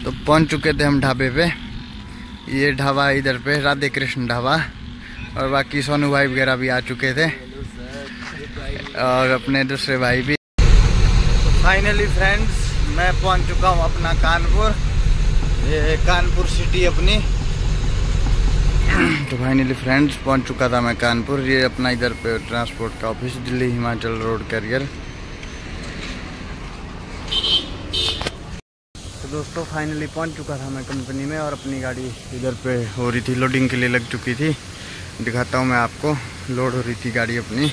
तो पहुंच चुके थे हम ढाबे पे। ये ढाबा इधर पे राधे कृष्ण ढाबा, और बाकी सोनू भाई वगैरह भी आ चुके थे और अपने दूसरे भाई भी। फाइनली फ्रेंड्स मैं पहुंच चुका हूं अपना कानपुर, ये कानपुर सिटी अपनी। तो फाइनली फ्रेंड्स पहुंच चुका था मैं कानपुर। ये अपना इधर पे ट्रांसपोर्ट का office, Delhi Himachal road carrier. तो दोस्तों फाइनली पहुंच चुका था मैं कंपनी में, और अपनी गाड़ी इधर पे हो रही थी, लोडिंग के लिए लग चुकी थी। दिखाता हूं मैं आपको, लोड हो रही थी गाड़ी अपनी।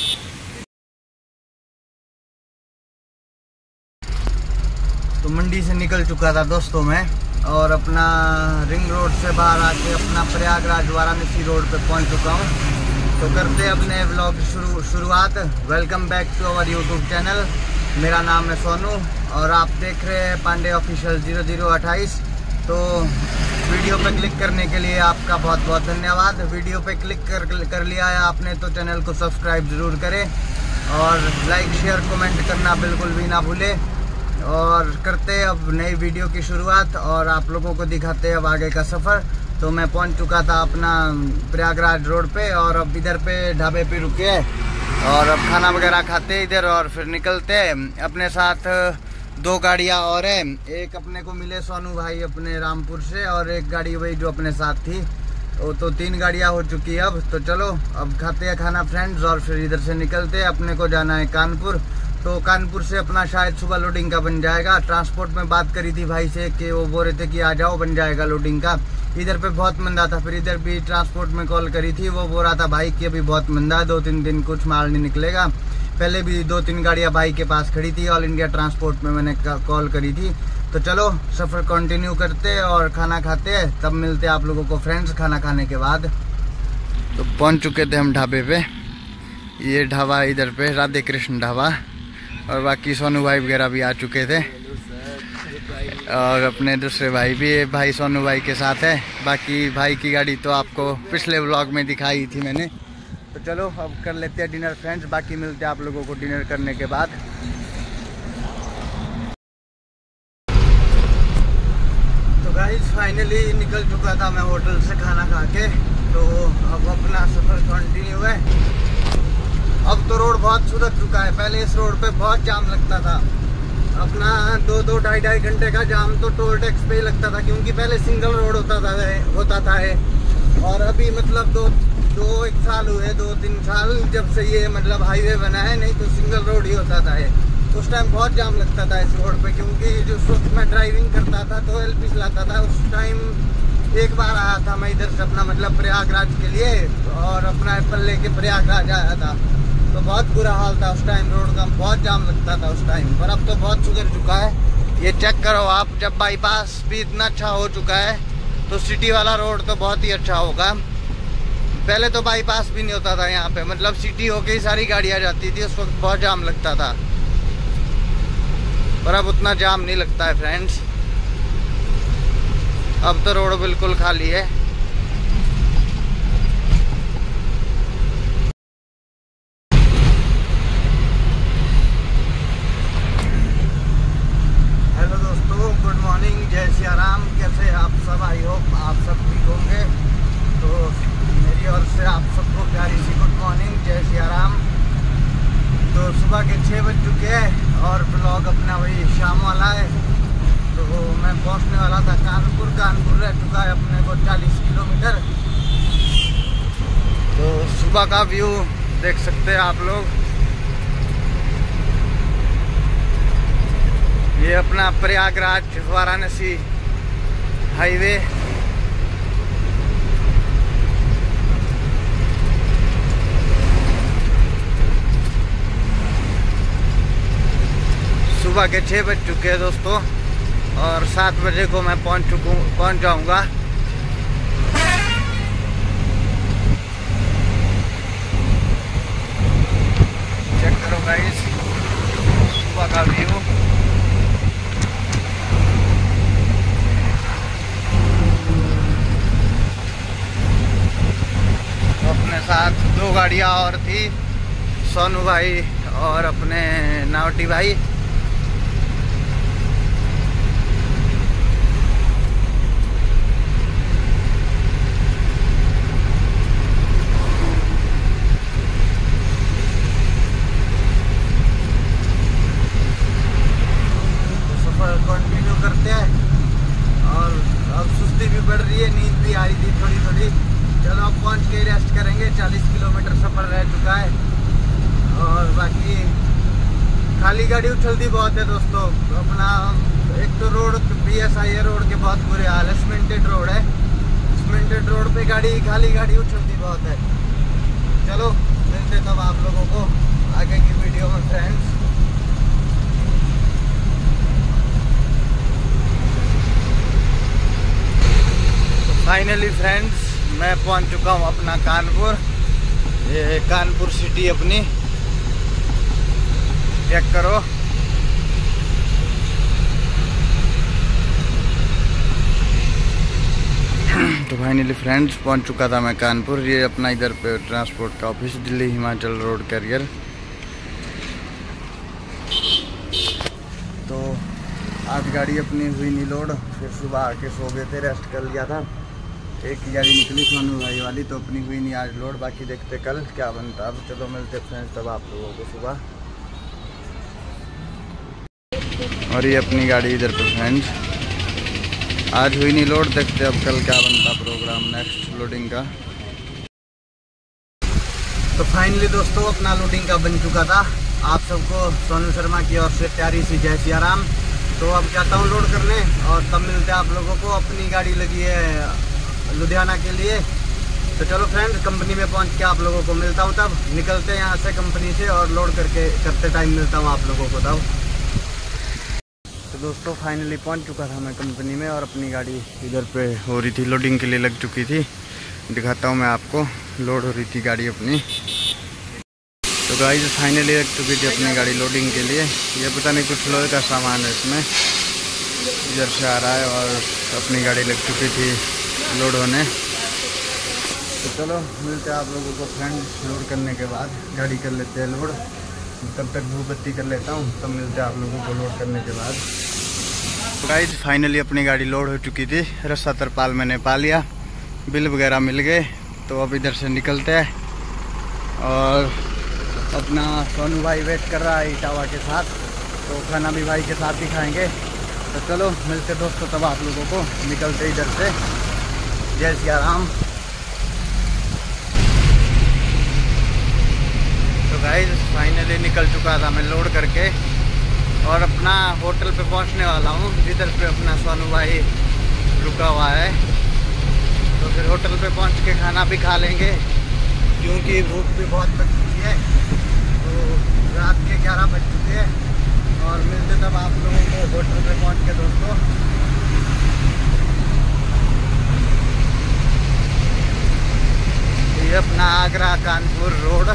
तो मंडी से निकल चुका था दोस्तों मैं, और अपना रिंग रोड से बाहर आके अपना प्रयागराज वाराणसी रोड पे पहुंच चुका हूं। तो करते अपने व्लॉग शुरुआत। Welcome back to our YouTube channel. मेरा नाम है सोनू और आप देख रहे हैं पांडे ऑफिशियल 0028। तो वीडियो पे क्लिक करने के लिए आपका बहुत बहुत धन्यवाद। वीडियो पे क्लिक कर लिया है आपने तो चैनल को सब्सक्राइब ज़रूर करें, और लाइक शेयर कमेंट करना बिल्कुल भी ना भूलें। और करते अब नई वीडियो की शुरुआत, और आप लोगों को दिखाते हैं अब आगे का सफ़र। तो मैं पहुंच चुका था अपना प्रयागराज रोड पे, और अब इधर पे ढाबे पे रुके और अब खाना वगैरह खाते इधर, और फिर निकलते। अपने साथ 2 गाड़ियाँ और हैं। एक अपने को मिले सोनू भाई अपने रामपुर से, और एक गाड़ी वही जो अपने साथ थी। तो 3 गाड़ियाँ हो चुकी है अब। तो चलो अब खाते हैं खाना फ्रेंड्स, और फिर इधर से निकलते। अपने को जाना है कानपुर। तो कानपुर से अपना शायद सुबह लोडिंग का बन जाएगा। ट्रांसपोर्ट में बात करी थी भाई से कि वो बोल रहे थे कि आ जाओ बन जाएगा लोडिंग का। इधर पे बहुत मंदा था, फिर इधर भी ट्रांसपोर्ट में कॉल करी थी, वो बोल रहा था भाई कि अभी बहुत मंदा है, 2-3 दिन कुछ माल नहीं निकलेगा। पहले भी 2-3 गाड़ियाँ भाई के पास खड़ी थी, ऑल इंडिया ट्रांसपोर्ट में मैंने कॉल करी थी। तो चलो सफ़र कंटिन्यू करते और खाना खाते, तब मिलते आप लोगों को फ्रेंड्स खाना खाने के बाद। तो पहुँच चुके थे हम ढाबे पे। ये ढाबा इधर पे राधे कृष्ण ढाबा, और बाकी सोनू भाई वगैरह भी आ चुके थे और अपने दूसरे भाई भी, भाई सोनू भाई के साथ है। बाकी भाई की गाड़ी तो आपको पिछले व्लॉग में दिखाई थी मैंने। तो चलो अब कर लेते हैं डिनर फ्रेंड्स, बाकी मिलते हैं आप लोगों को डिनर करने के बाद। तो गाइस फाइनली निकल चुका था मैं होटल से खाना खा के। तो अब अपना सफ़र कंटिन्यू है। अब तो रोड बहुत सुधर चुका है। पहले इस रोड पे बहुत जाम लगता था, अपना 2-2, 2.5 घंटे का जाम तो टोल टैक्स पे ही लगता था, क्योंकि पहले सिंगल रोड होता था और अभी मतलब 2-1 साल हुए, 2-3 साल जब से ये मतलब हाईवे बना है, नहीं तो सिंगल रोड ही होता था। उस टाइम बहुत जाम लगता था इस रोड पे, क्योंकि जो उस मैं ड्राइविंग करता था तो एलपी चलाता था। उस टाइम एक बार आया था मैं इधर से अपना मतलब प्रयागराज के लिए, और अपना एप्पल लेके प्रयागराज आया था। तो बहुत बुरा हाल था उस टाइम रोड का, बहुत जाम लगता था उस टाइम, पर अब तो बहुत सुधर चुका है। ये चेक करो आप, जब बाईपास भी इतना अच्छा हो चुका है तो सिटी वाला रोड तो बहुत ही अच्छा होगा। पहले तो बाईपास भी नहीं होता था यहाँ पे, मतलब सिटी होके ही सारी गाड़ियाँ जाती थी, उस वक्त बहुत जाम लगता था, पर अब उतना जाम नहीं लगता है फ्रेंड्स। अब तो रोड बिल्कुल खाली है। जय सिया राम, कैसे आप सब? आई होप आप सब ठीक होंगे। तो मेरी ओर से आप सबको प्यारी सी गुड मॉर्निंग, जय सिया राम। तो सुबह के 6 बज चुके हैं और ब्लॉग अपना वही शाम वाला है। तो मैं पहुंचने वाला था कानपुर। कानपुर रह चुका है अपने को 40 किलोमीटर। तो सुबह का व्यू देख सकते हैं आप लोग। ये अपना प्रयागराज वाराणसी हाईवे। सुबह के 6 बज चुके हैं दोस्तों, और 7 बजे को मैं पहुंच जाऊंगा। चेक करो गाइस सुबह का व्यू। अपने साथ 2 गाड़ियाँ और थी, सोनू भाई और अपने नावटी भाई। बढ़ रही है, नींद भी आ रही थी थोड़ी थोड़ी। चलो अब पहुंच के रेस्ट करेंगे। 40 किलोमीटर सफ़र रह चुका है और बाकी खाली गाड़ी उछलती बहुत है दोस्तों। अपना एक तो रोड PSI रोड के बहुत बुरे हाल है, सीमेंटेड रोड है। सीमेंटेड रोड पे खाली गाड़ी उछलती बहुत है। चलो मिलते तब आप लोगों को आगे की वीडियो में फ्रेंड्स। फाइनली फ्रेंड्स मैं पहुंच चुका हूं अपना कानपुर। ये कानपुर सिटी अपनी चेक करो। तो फाइनली फ्रेंड्स पहुंच चुका था मैं कानपुर। ये अपना इधर पे ट्रांसपोर्ट का office, Delhi Himachal road carrier. तो आज गाड़ी अपनी हुई नहीं लोड, फिर सुबह आके सो गए थे, रेस्ट कर लिया था। एक ही गाड़ी निकली सोनू भाई वाली, तो अपनी हुई नहीं आज लोड। बाकी देखते कल क्या बनता। अब चलो मिलते फ्रेंड्स तब आप लोगों को सुबह। और ये अपनी गाड़ी इधर पे फ्रेंड्स, आज हुई नहीं लोड, देखते अब कल क्या बनता प्रोग्राम नेक्स्ट लोडिंग का। तो फाइनली दोस्तों अपना लोडिंग का बन चुका था। आप सबको सोनू शर्मा की ओर से प्यारी सी जय सिया राम। तो अब जाता हूँ लोड करने और तब मिलते हैं आप लोगों को। अपनी गाड़ी लगी है लुधियाना के लिए। तो चलो फ्रेंड्स कंपनी में पहुंच के आप लोगों को मिलता हूं। तब निकलते हैं यहाँ से कंपनी से और लोड करते टाइम मिलता हूं आप लोगों को तब। तो दोस्तों फाइनली पहुंच चुका था मैं कंपनी में और अपनी गाड़ी इधर पे हो रही थी, लोडिंग के लिए लग चुकी थी। दिखाता हूँ मैं आपको, लोड हो रही थी गाड़ी अपनी। तो गाइस फाइनली लग चुकी थी अपनी गाड़ी लोडिंग के लिए। ये पता नहीं कुछ लोहे का सामान है इसमें, इधर से आ रहा है और अपनी गाड़ी लग चुकी थी लोड होने। तो चलो मिलते हैं आप लोगों को फ्रेंड्स लोड करने के बाद। गाड़ी कर लेते हैं लोड, तब तक धूप बत्ती कर लेता हूँ, तब मिलते हैं आप लोगों को लोड करने के बाद। तो गाइस फाइनली अपनी गाड़ी लोड हो चुकी थी। रस्सा तरपाल मैंने पा लिया, बिल वगैरह मिल गए। तो अब इधर से निकलते हैं और अपना सोनू भाई वेट कर रहा है इटावा के साथ, तो खाना भी भाई के साथ ही खाएंगे। तो चलो मिलते दोस्तों तब आप लोगों को, निकलते इधर से। जय सिया राम। तो गाइस फाइनली निकल चुका था मैं लोड करके और अपना होटल पे पहुंचने वाला हूँ, जिधर पे अपना सोनू भाई रुका हुआ है। तो फिर होटल पे पहुंच के खाना भी खा लेंगे, क्योंकि भूख भी बहुत लग चुकी है। तो रात के 11 बज चुके हैं और मिलते तब आप लोगों को होटल पे पहुंच के दोस्तों। ये अपना आगरा कानपुर रोड।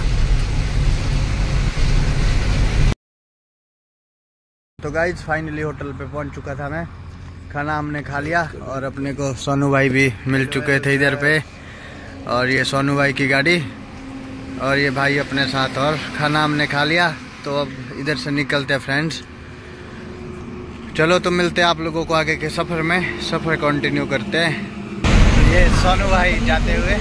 तो गाइज फाइनली होटल पे पहुंच चुका था मैं, खाना हमने खा लिया और अपने को सोनू भाई भी मिल चुके थे इधर पे। और ये सोनू भाई की गाड़ी और ये भाई अपने साथ, और खाना हमने खा लिया। तो अब इधर से निकलते हैं फ्रेंड्स। चलो तो मिलते हैं आप लोगों को आगे के सफ़र में, सफ़र कंटिन्यू करते हैं। तो ये सोनू भाई जाते हुए।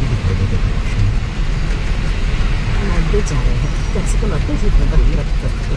जा रहे हैं, कैसे को लगता है